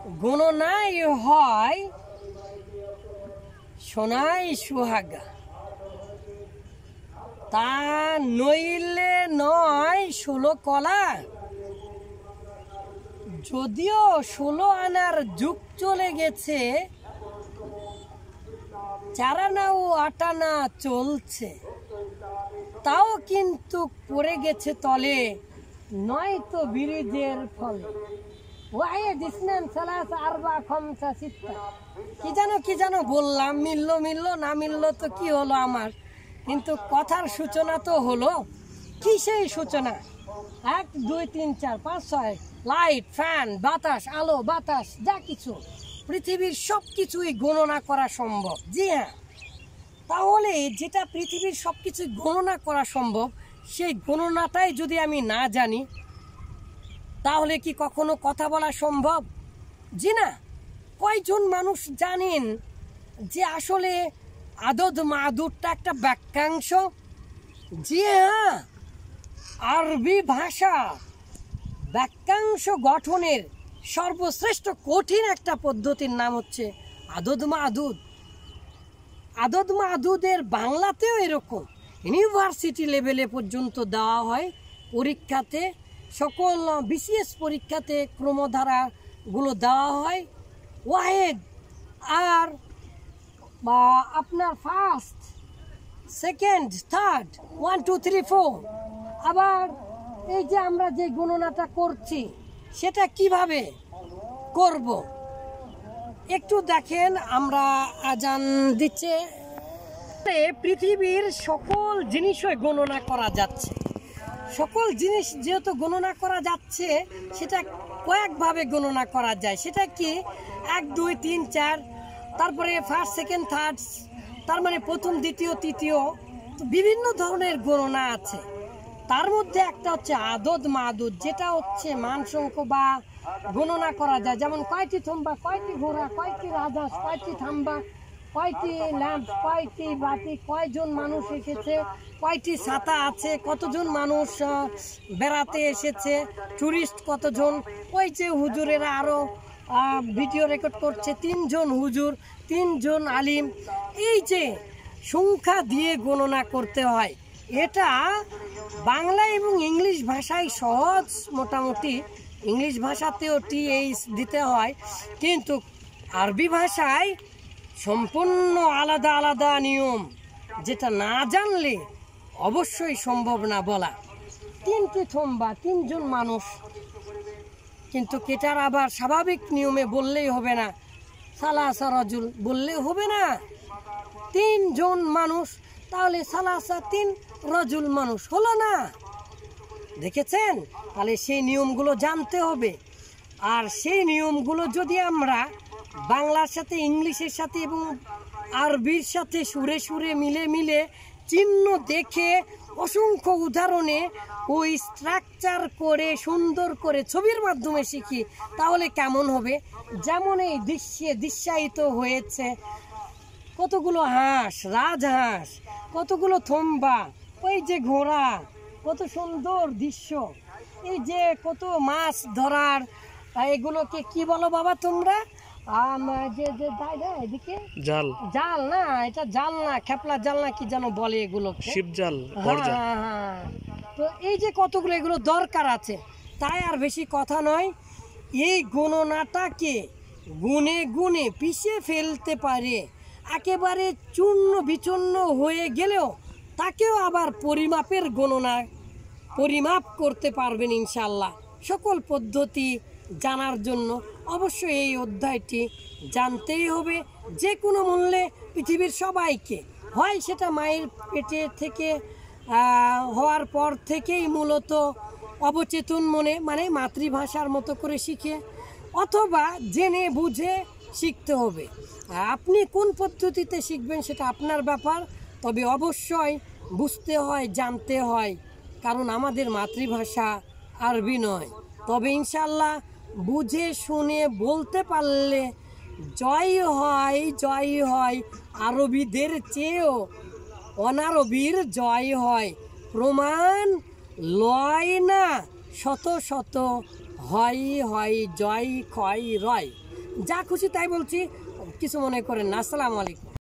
গণনায় হয় সোনাই সুহাগা, তা নইলে নয় 16 কলা। যদিও 16 আনার যুগ চলে গেছে, 4 আনা ও 8 আনা চলছে, তাও কিন্তু পড়ে গেছে তলে, নয়তো ব্রিজের ফলে। কি জানো বললাম, মিললো না মিললো তো কি হলো আমার, কিন্তু কথার সূচনা তো হলো। কি সেই সূচনা? 1 2 3 4 5 6 লাইট, ফ্যান, বাতাস, আলো বাতাস যা কিছু পৃথিবীর সব কিছুই গণনা করা সম্ভব। জি হ্যাঁ, তাহলে যেটা পৃথিবীর সব কিছু গণনা করা সম্ভব, সেই গণনাটাই যদি আমি না জানি, তাহলে কি কখনো কথা বলা সম্ভব? জি না। কয়জন মানুষ জানেন যে আসলে আদদ মাদুদটা একটা বাক্যাংশ? জি হ্যাঁ, আরবি ভাষা বাক্যাংশ গঠনের সর্বশ্রেষ্ঠ কঠিন একটা পদ্ধতির নাম হচ্ছে আদদ মাদুদ। আদদ মাদুদের বাংলাতেও এরকম ইউনিভার্সিটি লেভেলে পর্যন্ত দেওয়া হয় পরীক্ষাতে, সকল বিসিএস পরীক্ষাতে ক্রমধারাগুলো দেওয়া হয়। ওয়াহেদ আর বা আপনার ফার্স্ট, সেকেন্ড, থার্ড, 1 2 3 4। আবার এই যে আমরা যে গণনাটা করছি, সেটা কিভাবে করব একটু দেখেন। আমরা আজান দিচ্ছে, পৃথিবীর সকল জিনিসই গণনা করা যাচ্ছে। সকল জিনিস যেহেতু গণনা করা যাচ্ছে, সেটা কয়েকভাবে গণনা করা যায়। সেটা কি? 1 2 3 4, তারপরে ফার্স্ট, সেকেন্ড, থার্ড, তার মানে প্রথম, দ্বিতীয়, তৃতীয়, বিভিন্ন ধরনের গণনা আছে। তার মধ্যে একটা হচ্ছে আদদ মাদুদ, যেটা হচ্ছে মান সংখ্য বা গণনা করা যায়। যেমন কয়টি থম্বা, কয়টি ঘোড়া, কয়টি রাজহাঁস, কয়টি থাম্বা, কয়টি ল্যাম্প, কয়টি বাতি, কয়জন মানুষ এসেছে, কয়টি ছাতা আছে, কতজন মানুষ বেড়াতে এসেছে, টুরিস্ট কতজন। ওই যে হুজুরেরা আরও ভিডিও রেকর্ড করছে, 3 জন হুজুর, 3 জন আলিম। এই যে সংখ্যা দিয়ে গণনা করতে হয়, এটা বাংলা এবং ইংলিশ ভাষায় সহজ। মোটামুটি ইংলিশ ভাষাতেও TH দিতে হয়, কিন্তু আরবি ভাষায় সম্পূর্ণ আলাদা আলাদা নিয়ম, যেটা না জানলে অবশ্যই সম্ভব না বলা। 3টি থম্বা, 3 জন মানুষ, কিন্তু কেটার আবার স্বাভাবিক নিয়মে বললেই হবে না, সালাসা রাজুল বললে হবে না, 3 জন মানুষ, তাহলে সালাসা 3 রাজুল মানুষ হলো না। দেখেছেন? তাহলে সেই নিয়মগুলো জানতে হবে। আর সেই নিয়মগুলো যদি আমরা বাংলার সাথে, ইংলিশের সাথে এবং আরবির সাথে সুরে সুরে মিলে চিহ্ন দেখে, অসংখ্য উদাহরণে ওই স্ট্রাকচার করে সুন্দর করে ছবির মাধ্যমে শিখি, তাহলে কেমন হবে? যেমন এই দৃশ্যায়িত হয়েছে কতগুলো হাঁস, রাজহাঁস, কতগুলো থম্বা, ওই যে ঘোড়া, কত সুন্দর দৃশ্য, এই যে কত মাছ ধরার, এগুলোকে কি বলো বাবা তোমরা? যে এদিকে জাল, জাল না, এটা জাল না, খেপলা জাল না, কি যেন বলে এগুলো, শিবজাল। হ্যাঁ, তো এই যে কতগুলো, এগুলো দরকার আছে। তাই আর বেশি কথা নয়, এই গণনাটাকে গুনে গুনে পিষে ফেলতে পারে, একেবারে চূর্ণ বিচূর্ণ হয়ে গেলেও তাকেও আবার পরিমাপের গণনা পরিমাপ করতে পারবেন ইনশাল্লাহ। সকল পদ্ধতি জানার জন্য অবশ্যই এই অধ্যায়টি জানতেই হবে, যে কোনো মূল্যে পৃথিবীর সবাইকে। হয় সেটা মায়ের পেটে থেকে হওয়ার পর থেকেই মূলত অবচেতন মনে, মানে মাতৃভাষার মতো করে শিখে, অথবা জেনে বুঝে শিখতে হবে। আপনি কোন পদ্ধতিতে শিখবেন সেটা আপনার ব্যাপার, তবে অবশ্যই বুঝতে হয়, জানতে হয়, কারণ আমাদের মাতৃভাষা আরবি নয়। তবে ইনশাল্লাহ বুঝে শুনে বলতে পারলে জয় হয়, আরবিদের চেয়েও অনারবির জয় হয়। প্রমাণ লয় না, শত শত হয় জয় ক্ষয় রয়। যা খুশি তাই বলছি, কিছু মনে করেন না। আসসালামু আলাইকুম।